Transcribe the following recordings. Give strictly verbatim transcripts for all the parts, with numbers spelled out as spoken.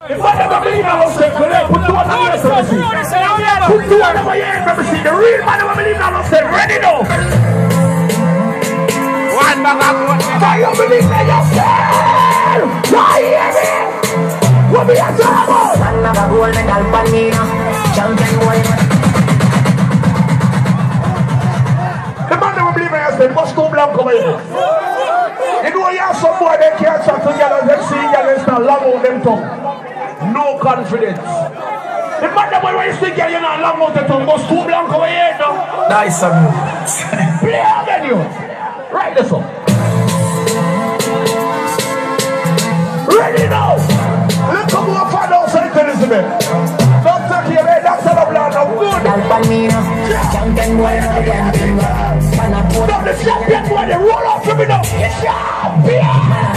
If I never believe I was saying, put two on the ear, so to see. Put two on the ear, so to see. The real man never believe I was saying, ready now. One bag of what? Can you believe that yourself? Why hear me? What be a trouble? One bag of gold medal for me, champion boy. The man never believe I was saying, must go blank over here. You know you have some boy they can't chat together, they see you start long out them tongue. No confidence. The man that when you speak, you're not long out the tongue, goes too blank over here now. Nice of you. Play again you. Right this up. Ready now. Let's come over for now, so it's Elizabeth. Doctor here, Doctor Leblanc, I'm good. Champion boy, champion boy. Not the champion boy, they roll off to me now. Champion!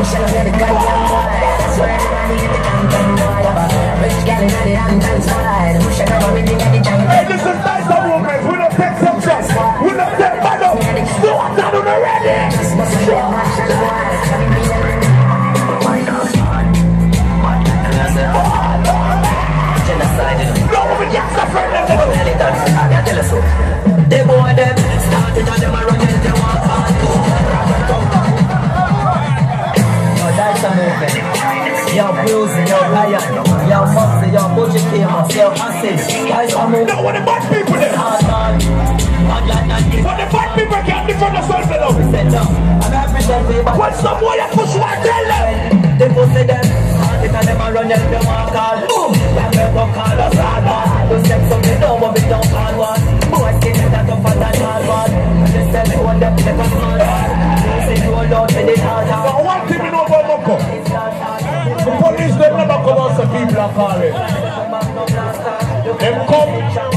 Hey, this is nice of movement. We don't take some shots. We don't take bad up. Still out on the ready. No, we just suffer them. They boy them started on them a run and they walk on. No, that's a movement. Yo, Bruce, yo, Lion, yo, Moxie, yo, Budget Famous, yo, Acid. That's a movement. No, what the bad people there? What the bad people can't defend themselves now? When some boy you push one, tell them. They push them. Started on them a run and they walk on. Boom. When they walk on, that's hard one. You step something down, but we don't call one. Boy, skin that tougher than hard one. They tell me one them step on small one. They say you alone with it hard one. But one thing you know about Moko, the police they never come out to people and call it. They come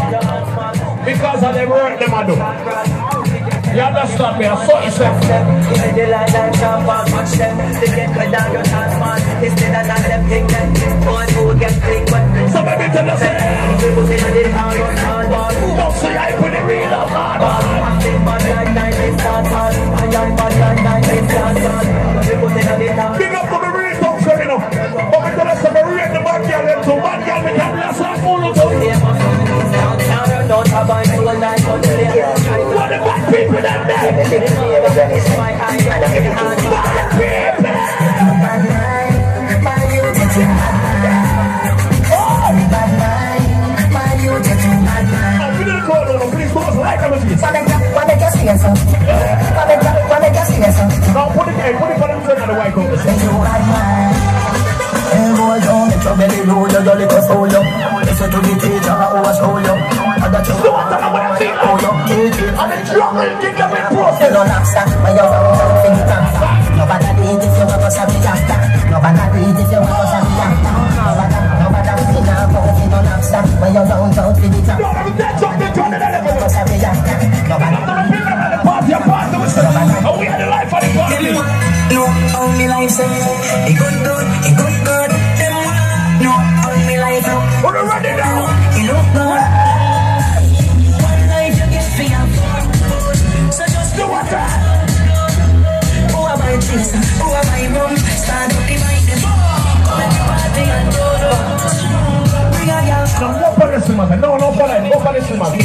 because of them work them a do. You understand me? I saw it say. They lie like sharp and watch them. They get cut down your chance man. Instead of that them take them. One who get big when so baby tell us people say that they hard on hard one. Don't say I put it real up hard one. Big bad like nine they start hard. And young bad like nine they start hard. People say that they hard. Big up to the real talk so you know. But we tell us to read the bad girl and to bad girl we can bless our full of them. Don't have a full night on the day. What the bad people that there? It's my eye and I'm in the hand. Bad people! Bad mind, my youth is in bad mind. Oh! Bad mind, my youth is in bad mind. I'm going to call on please put us like a machine. What they just hear, sir? What they just hear, sir? Now put it in, put it for them on the white coat. It's a bad mind. Hey boy, don't make your belly roll, your jolly to soul you. Listen to the teacher, I always hold you. And that you don't know what I'm saying. Oh, you teaching, I'm in juggling, get them in process. You don't lobster, when you're running out in the camper. Nobody did if you want to be after. Nobody did if you want to be after. Nobody, nobody did not go if you don't lobster. When you're running out in the camper. Nobody did something to the level. Nobody did after. Nobody did the party, a party, and we had the life of the party. No, only life say, it good, good, it good, good. No, only life look. We're ready now. It look good. One life you get for your food. So just do what that. Who am I chasing? Who am I wrong? Stand up behind them. Come at the party and do it. Bring a girl. No, no, for this man. No, no, for that. No, for this man.